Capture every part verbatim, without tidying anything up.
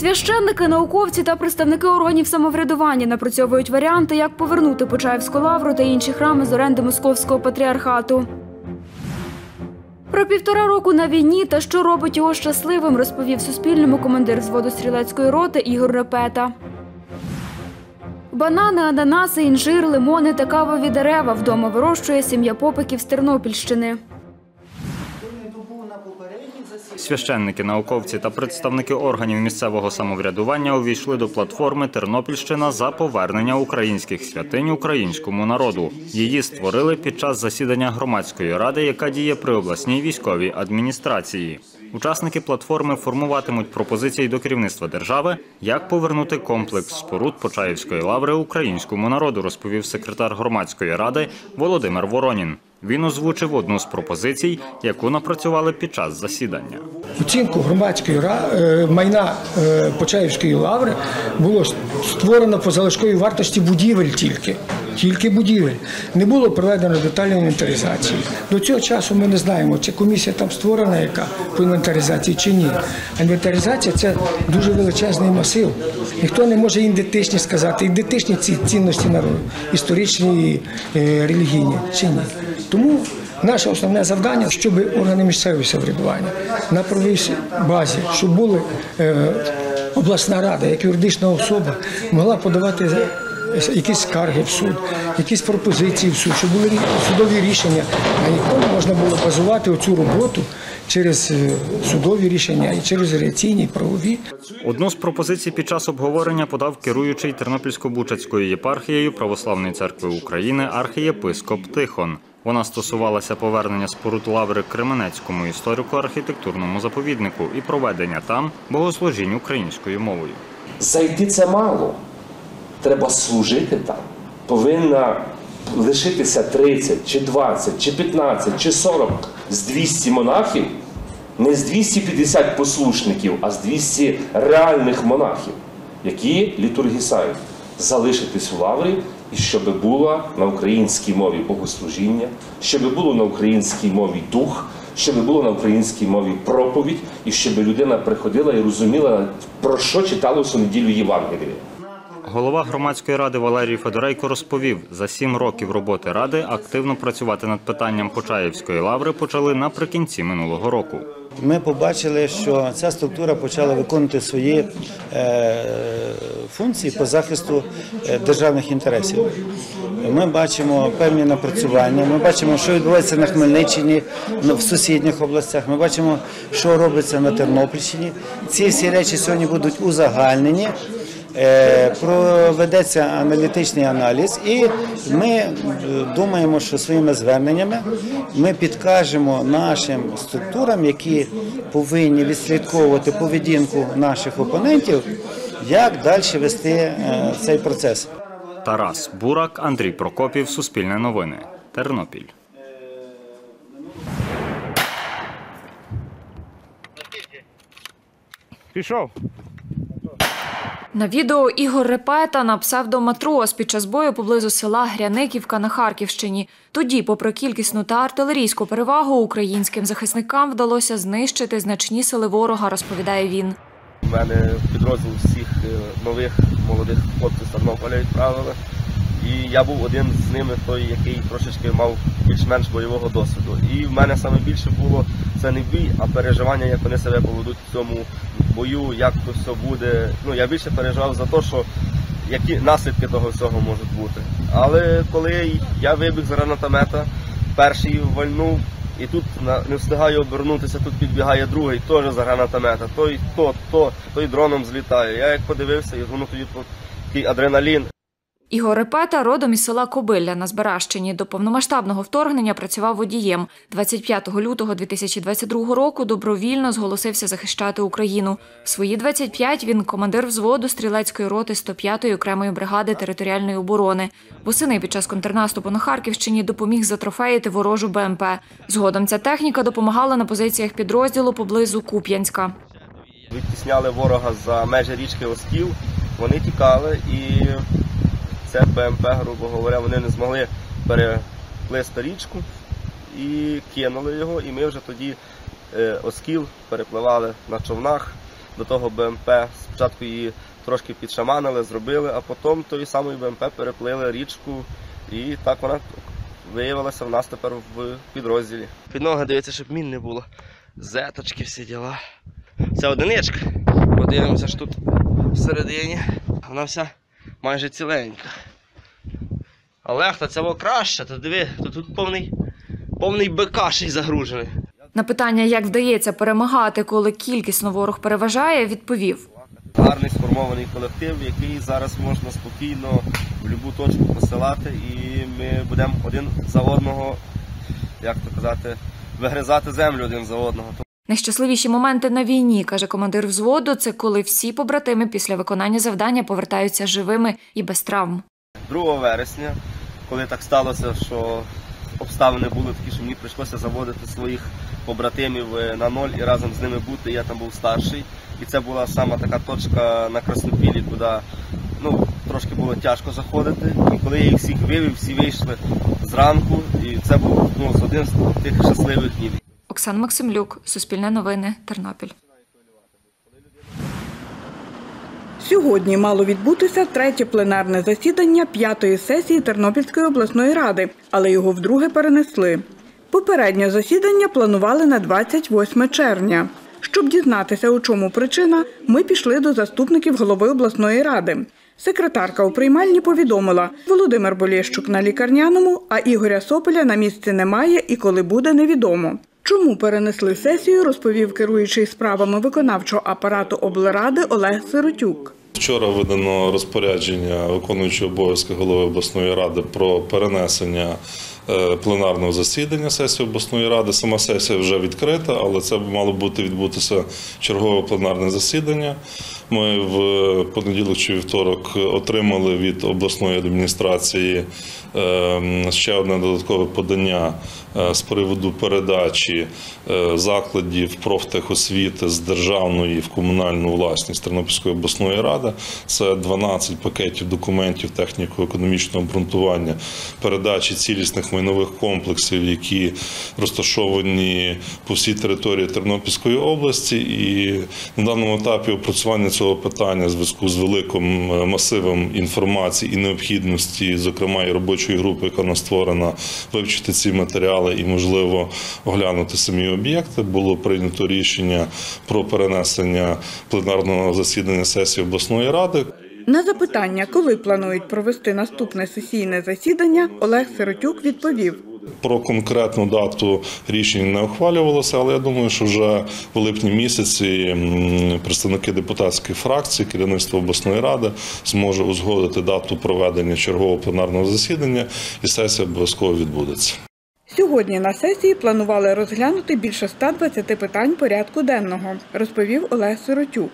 Священники, науковці та представники органів самоврядування напрацьовують варіанти, як повернути Почаївську лавру та інші храми з оренди Московського патріархату. Про півтора року на війні та що робить його щасливим, розповів Суспільному командир взводу стрілецької роти Ігор Репета. Банани, ананаси, інжир, лимони та кавові дерева вдома вирощує сім'я Попиків з Тернопільщини. Священники, науковці та представники органів місцевого самоврядування увійшли до платформи «Тернопільщина за повернення українських святинь українському народу». Її створили під час засідання громадської ради, яка діє при обласній військовій адміністрації. Учасники платформи формуватимуть пропозиції до керівництва держави, як повернути комплекс споруд Почаївської лаври українському народу, розповів секретар громадської ради Володимир Воронін. Він озвучив одну з пропозицій, яку напрацювали під час засідання. Оцінку громадської майна Почаївської лаври було створено по залишковій вартості будівель тільки. Тільки будівель. Не було проведено детальної інвентаризації. До цього часу ми не знаємо, чи комісія там створена яка по інвентаризації, чи ні. А інвентаризація – це дуже величезний масив. Ніхто не може ідентичні сказати, ідентичні ці цінності народу, історичні і релігійні, чи ні. Тому наше основне завдання, щоб органи місцевого самоврядування на правовій базі, щоб була обласна рада, як юридична особа, могла подавати якісь скарги в суд, якісь пропозиції в суд, щоб були судові рішення, на якому можна було базувати оцю роботу через судові рішення і через реляційні, правові. Одну з пропозицій під час обговорення подав керуючий Тернопільсько-Бучацькою єпархією Православної церкви України архієпископ Тихон. Вона стосувалася повернення споруд лаври Кременецькому історико-архітектурному заповіднику і проведення там богослужінь українською мовою. Зайти – це мало. Треба служити там. Повинна лишитися тридцять, чи двадцять, чи п'ятнадцять, чи сорок з двісті монахів, не з двісті п'ятдесят послушників, а з двісті реальних монахів, які літургісають. Залишитись у лаврі, і щоб було на українській мові богослужіння, щоб було на українській мові дух, щоб було на українській мові проповідь, і щоб людина приходила і розуміла, про що читалося у неділю Євангелія. Голова громадської ради Валерій Федорейко розповів, за сім років роботи ради активно працювати над питанням Почаївської лаври почали наприкінці минулого року. Ми побачили, що ця структура почала виконувати свої функції по захисту державних інтересів. Ми бачимо певні напрацювання, ми бачимо, що відбувається на Хмельниччині, в сусідніх областях, ми бачимо, що робиться на Тернопільщині. Ці всі речі сьогодні будуть узагальнені. Проведеться аналітичний аналіз, і ми думаємо, що своїми зверненнями ми підкажемо нашим структурам, які повинні відслідковувати поведінку наших опонентів, як далі вести цей процес. Тарас Бурак, Андрій Прокопів, Суспільне новини, Тернопіль. Пішов. На відео Ігор Репета на псевдоматрос під час бою поблизу села Гряниківка на Харківщині. Тоді, попри кількісну та артилерійську перевагу, українським захисникам вдалося знищити значні сили ворога, розповідає він. У мене підрозділ всіх нових молодих хлопців з Тернополя відправили. І я був один з ними, той, який трошечки мав більш-менш бойового досвіду. І в мене саме більше було це не бій, а переживання, як вони себе поведуть в цьому бою, як то все буде. Ну, я більше переживав за те, що які наслідки того всього можуть бути. Але коли я вибіг з гранатомета, перший вальнув, і тут не встигаю обернутися, тут підбігає другий, теж з гранатомета, той, то, то, той дроном злітає. Я як подивився, і воно тоді такий адреналін. Ігор Репета родом із села Кобилля на Збаращині. До повномасштабного вторгнення працював водієм. двадцять п'ятого лютого дві тисячі двадцять другого року добровільно зголосився захищати Україну. В свої двадцять п'ять він командир взводу стрілецької роти сто п'ятої окремої бригади територіальної оборони. Восени під час контрнаступу на Харківщині допоміг затрофеїти ворожу Б М Пе. Згодом ця техніка допомагала на позиціях підрозділу поблизу Куп'янська. Відтісняли ворога за межі річки Оскіл, вони тікали і... Це Б М Пе, грубо говоря, вони не змогли переплисти річку і кинули його. І ми вже тоді Оскіл перепливали на човнах до того Б М П. Спочатку її трошки підшаманили, зробили, а потім тою самою Б М П переплили річку, і так вона виявилася в нас тепер в підрозділі. Під ноги дивіться, щоб мін не було. Зеточки, всі діла. Це одиничка. Подивимося, що тут всередині вона вся майже ціленька. Але хто це було краще, то диви, то тут повний, повний бекаший загружений. На питання, як вдається перемагати, коли кількісно ворог переважає, відповів. Гарний сформований колектив, який зараз можна спокійно в будь-яку точку посилати, і ми будемо один за одного, як то казати, вигризати землю один за одного. Найщасливіші моменти на війні, каже командир взводу, це коли всі побратими після виконання завдання повертаються живими і без травм. другого вересня, коли так сталося, що обставини були такі, що мені прийшлося заводити своїх побратимів на ноль і разом з ними бути, я там був старший. І це була сама така точка на Краснопіллі, куди ну, трошки було тяжко заходити. І коли я їх всіх вивів, всі вийшли зранку, і це був ну, один з тих щасливих днів. Оксана Максимлюк, Суспільне новини, Тернопіль. Сьогодні мало відбутися третє пленарне засідання п'ятої сесії Тернопільської обласної ради, але його вдруге перенесли. Попереднє засідання планували на двадцять восьме червня. Щоб дізнатися, у чому причина, ми пішли до заступників голови обласної ради. Секретарка у приймальні повідомила, Володимир Болєщук на лікарняному, а Ігоря Сопеля на місці немає і коли буде, невідомо. Чому перенесли сесію, розповів керуючий справами виконавчого апарату облради Олег Сиротюк. Вчора видано розпорядження виконуючого обов'язки голови обласної ради про перенесення пленарного засідання сесії обласної ради. Сама сесія вже відкрита, але це мало бути відбутися чергове пленарне засідання. Ми в понеділок чи вівторок отримали від обласної адміністрації ще одне додаткове подання з приводу передачі закладів профтехосвіти з державної в комунальну власність Тернопільської обласної ради. Це дванадцять пакетів документів техніко-економічного обґрунтування, передачі цілісних майнових комплексів, які розташовані по всій території Тернопільської області. І на даному етапі опрацювання цього питання в зв'язку з великим масивом інформації і необхідності, зокрема і робочої групи, яка вона створена, вивчити ці матеріали і, можливо, оглянути самі об'єкти, було прийнято рішення про перенесення пленарного засідання сесії обласної ради. На запитання, коли планують провести наступне сесійне засідання, Олег Сиротюк відповів. Про конкретну дату рішень не ухвалювалося, але я думаю, що вже в липні місяці представники депутатських фракцій, керівництво обласної ради зможе узгодити дату проведення чергового пленарного засідання, і сесія обов'язково відбудеться. Сьогодні на сесії планували розглянути більше ста двадцяти питань порядку денного, розповів Олег Сиротюк.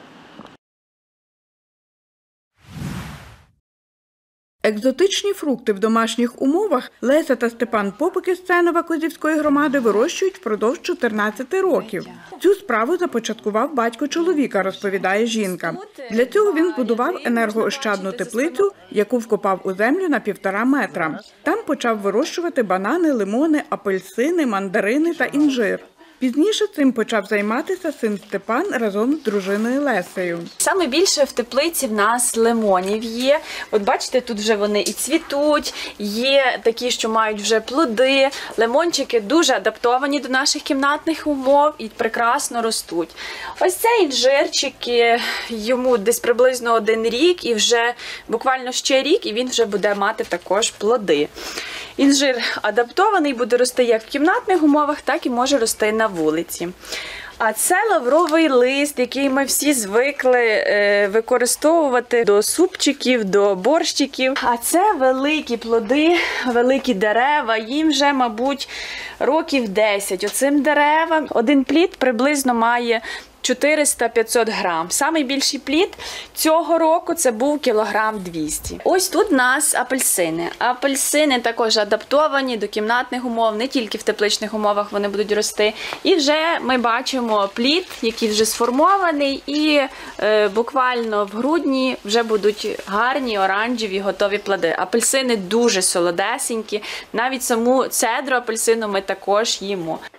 Екзотичні фрукти в домашніх умовах Леся та Степан Попики з Ценова Козівської громади вирощують впродовж чотирнадцяти років. Цю справу започаткував батько чоловіка, розповідає жінка. Для цього він збудував енергоощадну теплицю, яку вкопав у землю на півтора метра. Там почав вирощувати банани, лимони, апельсини, мандарини та інжир. Пізніше цим почав займатися син Степан разом з дружиною Лесею. Саме більше в теплиці в нас лимонів є. От бачите, тут вже вони і цвітуть, є такі, що мають вже плоди. Лимончики дуже адаптовані до наших кімнатних умов і прекрасно ростуть. Ось цей інжирчик, йому десь приблизно один рік і вже буквально ще рік, і він вже буде мати також плоди. Інжир адаптований, буде рости як в кімнатних умовах, так і може рости на вулиці. А це лавровий лист, який ми всі звикли е, використовувати до супчиків, до борщиків. А це великі плоди, великі дерева, їм вже, мабуть, років десять. Оцим деревам один плід приблизно має чотириста - п'ятсот грам. Самий більший плід цього року це був кілограм двісті. Ось тут у нас апельсини. Апельсини також адаптовані до кімнатних умов, не тільки в тепличних умовах вони будуть рости. І вже ми бачимо плід, який вже сформований, і е, буквально в грудні вже будуть гарні, оранжеві, готові плоди. Апельсини дуже солодесенькі, навіть саму цедру апельсину ми також їмо.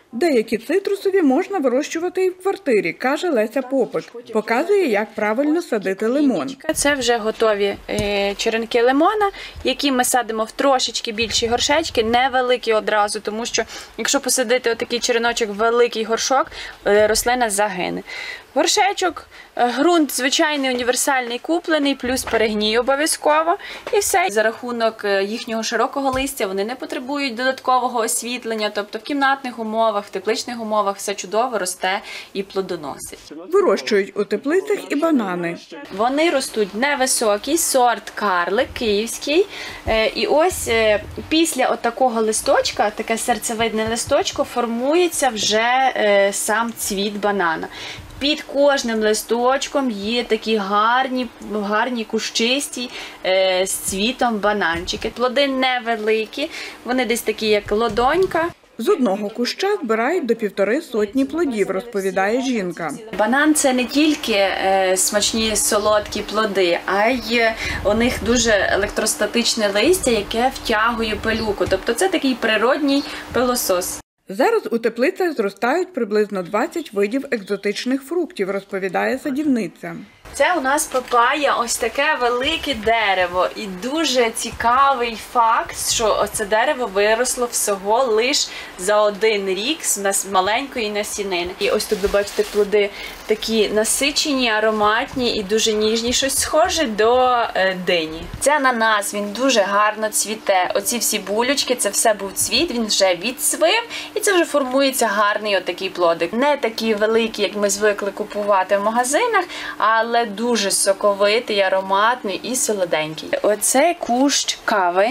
Деякі цитрусові можна вирощувати і в квартирі, каже Леся Попик. Показує, як правильно садити лимон. Це вже готові черенки лимона, які ми садимо в трошечки більші горшечки, невеликі одразу, тому що якщо посадити отакий череночок в великий горшок, рослина загине. Горшечок, ґрунт звичайний, універсальний, куплений, плюс перегній обов'язково. І все. За рахунок їхнього широкого листя вони не потребують додаткового освітлення, тобто в кімнатних умовах, в тепличних умовах все чудово росте і плодоносить. Вирощують у теплицях і банани. Вони ростуть невисокий, сорт карлик, київський. І ось після отакого листочка, таке серцевидне листочко, формується вже сам цвіт банана. Під кожним листочком є такі гарні, гарні кущисті е, з цвітом бананчики. Плоди невеликі, вони десь такі, як ладонька. З одного куща збирають до півтори сотні плодів, розповідає жінка. Банан – це не тільки е, смачні солодкі плоди, а й у них дуже електростатичне листя, яке втягує пилюку. Тобто це такий природній пилосос. Зараз у теплицях зростають приблизно двадцять видів екзотичних фруктів, розповідає садівниця. Це у нас папая, ось таке велике дерево. І дуже цікавий факт, що оце дерево виросло всього лише за один рік з маленької насінини. І ось тут ви бачите плоди такі насичені, ароматні і дуже ніжні, щось схоже до е, дині. Це ананас, він дуже гарно цвіте. Оці всі булючки, це все був цвіт, він вже відцвів і це вже формується гарний отакий плодик. Не такий великий, як ми звикли купувати в магазинах, але дуже соковитий, ароматний і солоденький. Оце кущ кави.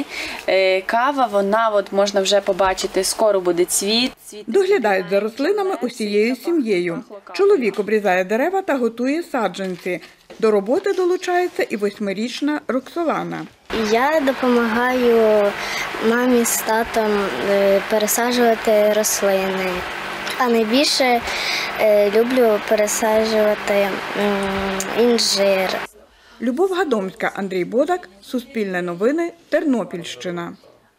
Кава, вона, от можна вже побачити, скоро буде цвіт. Доглядають за рослинами усією сім'єю. Чоловік обрізає дерева та готує саджанці. До роботи долучається і восьмирічна Роксолана. Я допомагаю мамі з татом пересаджувати рослини. А найбільше е, люблю пересаджувати інжир. Любов Гадомська, Андрій Бодак, Суспільне новини, Тернопільщина.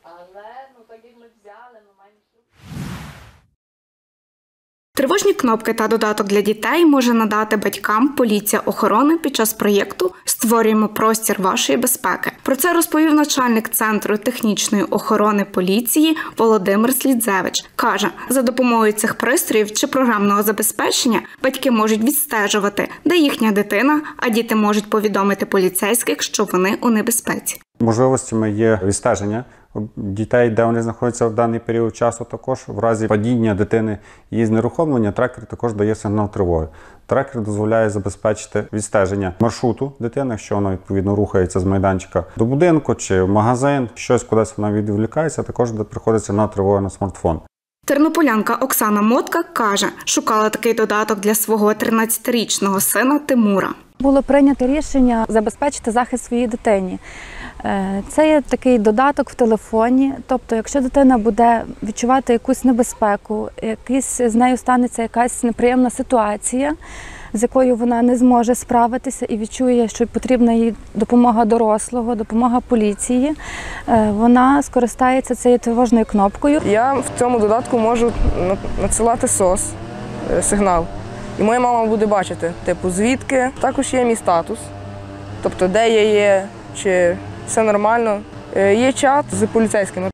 Тривожні кнопки та додаток для дітей може надати батькам поліція охорони під час проєкту «Створюємо простір вашої безпеки». Про це розповів начальник Центру технічної охорони поліції Володимир Слідзевич. Каже, за допомогою цих пристроїв чи програмного забезпечення батьки можуть відстежувати, де їхня дитина, а діти можуть повідомити поліцейських, що вони у небезпеці. Можливостями є відстеження дітей, де вони знаходяться в даний період часу, також в разі падіння дитини і знерухомлення трекер також дає сигнал тривоги. Трекер дозволяє забезпечити відстеження маршруту дитини, якщо вона відповідно рухається з майданчика до будинку чи в магазин, щось кудись вона відволікається, також приходить сигнал тривоги на смартфон. Тернополянка Оксана Мотка каже, шукала такий додаток для свого тринадцятирічного сина Тимура. Було прийнято рішення забезпечити захист своїй дитині. Це є такий додаток в телефоні, тобто якщо дитина буде відчувати якусь небезпеку, якісь, з нею станеться якась неприємна ситуація, з якою вона не зможе справитися і відчує, що потрібна їй допомога дорослого, допомога поліції, вона скористається цією тривожною кнопкою. Я в цьому додатку можу надсилати сос, сигнал. І моя мама буде бачити, типу, звідки. Також є мій статус, тобто де я є, чи все нормально. Є чат з поліцейськими.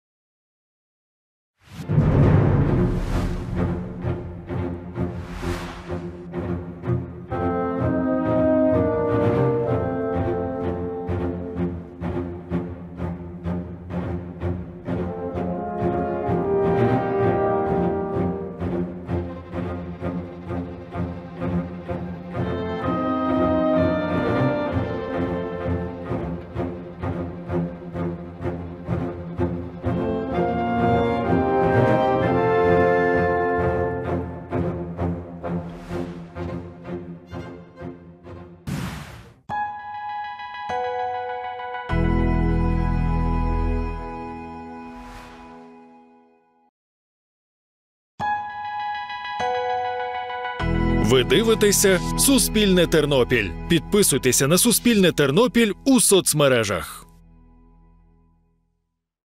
Ви дивитеся «Суспільне Тернопіль». Підписуйтеся на «Суспільне Тернопіль» у соцмережах.